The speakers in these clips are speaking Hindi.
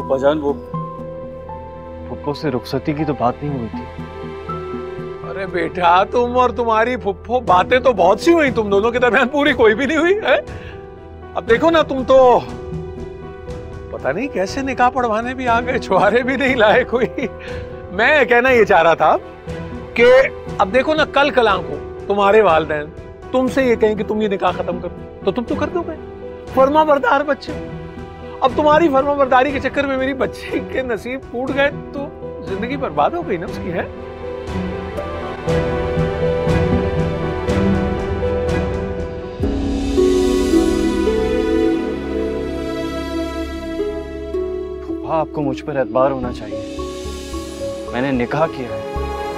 अब्बाजान वो फुप्पो से रुखसती की तो बात नहीं हुई थी। अरे बेटा, तुम और तुम्हारी फुप्पो बातें तो बहुत सी हुई, तुम दोनों के दरमियान पूरी कोई भी नहीं हुई है। अब देखो ना, तुम तो पता नहीं कैसे निकाह पढ़वाने भी आ गए, छुआरे भी नहीं लाए कोई। मैं कहना ये चाह रहा था कि अब देखो ना, कल कलां को तुम्हारे वालिदैन तुमसे ये कहें कि तुम ये निकाह खत्म करो तो तुम तो कर दोगे। फर्माबरदार बच्चे, अब तुम्हारी फर्माबरदारी के चक्कर में मेरी बच्ची के नसीब फूट गए तो जिंदगी बर्बाद हो गई ना उसकी। है फूफा, आपको मुझ पर एतबार होना चाहिए। मैंने निकाह किया है,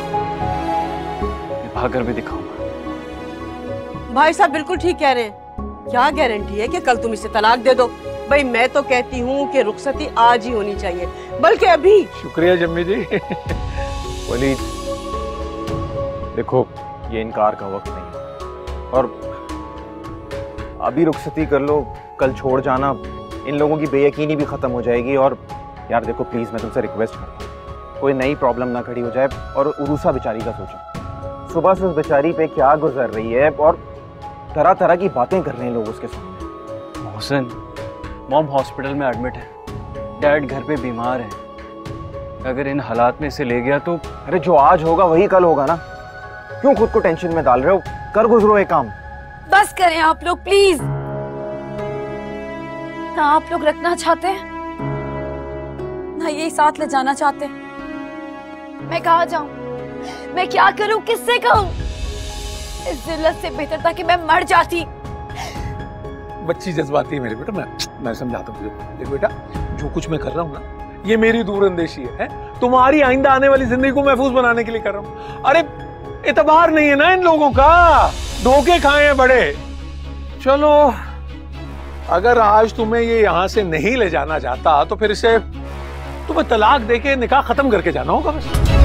निभा कर भी दिखाऊंगा। भाई साहब बिल्कुल ठीक कह रहे हैं। क्या गारंटी है कि कल तुम इसे तलाक दे दो? भाई मैं तो कहती हूँ कि रुखसती आज ही होनी चाहिए, बल्कि अभी। शुक्रिया जम्मी जी। वलीद, देखो ये इनकार का वक्त नहीं है, और अभी रुखसती कर लो, कल छोड़ जाना, इन लोगों की बेयकीनी भी खत्म हो जाएगी। और यार देखो प्लीज, मैं तुमसे रिक्वेस्ट करता हूँ, कोई नई प्रॉब्लम ना खड़ी हो जाए। और उरूसा बेचारी का सोचो, सुबह से उस बेचारी पे क्या गुजर रही है और तरह तरह की बातें कर रहे हैं लोग उसके सामने। मोहसिन, मॉम हॉस्पिटल में एडमिट है, डैड घर पे बीमार है। अगर इन हालात में इसे ले गया तो। अरे जो आज होगा वही कल होगा ना, क्यों खुद को टेंशन में डाल रहे हो? कर गुजरो एक काम। बस करें आप लोग प्लीज। ना आप लोग रखना चाहते हैं, ना यही साथ ले जाना चाहते हैं। मैं कहाँ जाऊं, मैं क्या करूं, किससे कहूं? इस जिल्लत से बेहतर था कि मैं मर जाती। बच्ची जज्बाती है मेरे बेटा, मैं समझाता हूँ। देखो बेटा, जो कुछ मैं कर रहा हूँ ना, ये मेरी दूरअंदेशी है? तुम्हारी आइंदा आने वाली जिंदगी को महफूज बनाने के लिए कर रहा हूँ। अरे इतबार नहीं है ना इन लोगों का, धोखे खाए हैं बड़े। चलो, अगर आज तुम्हें ये यहाँ से नहीं ले जाना चाहता तो फिर इसे तुम्हें तलाक देके निकाह खत्म करके जाना होगा बस।